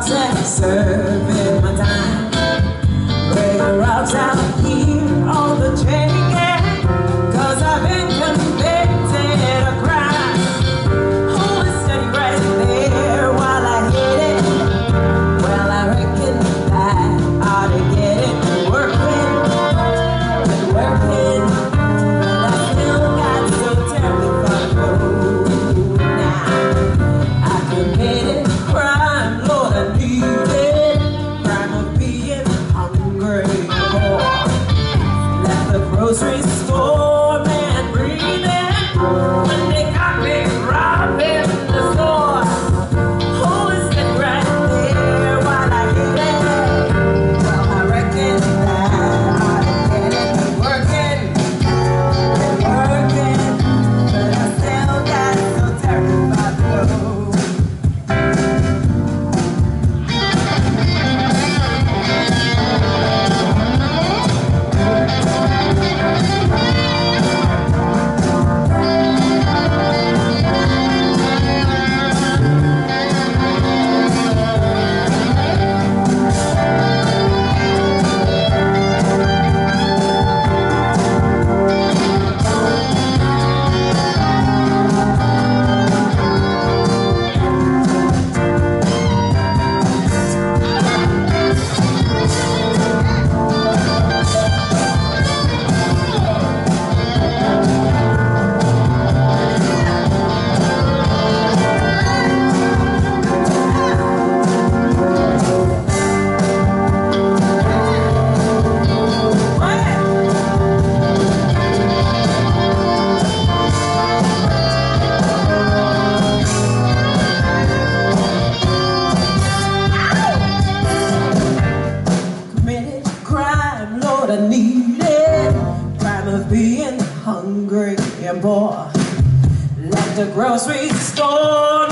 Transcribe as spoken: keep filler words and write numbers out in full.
and serving my time. Breaking rocks out here on the chain gang, 'cause I've been convicted of crime. Hold it steady right there while I hit it. Well, I reckon that I ought to get it working, working. But I still got so terribly far to go. Now I committed crime, Lord, I need it. Crime of being hungry. Left the grocery store, man, breathing when they got me robbing the store. Hold it steady right there while I hit it. Well, I reckon that I ought to get it working, working. But I still got so terrible about to go. I need it. Crime of being hungry and bored. Left the grocery store.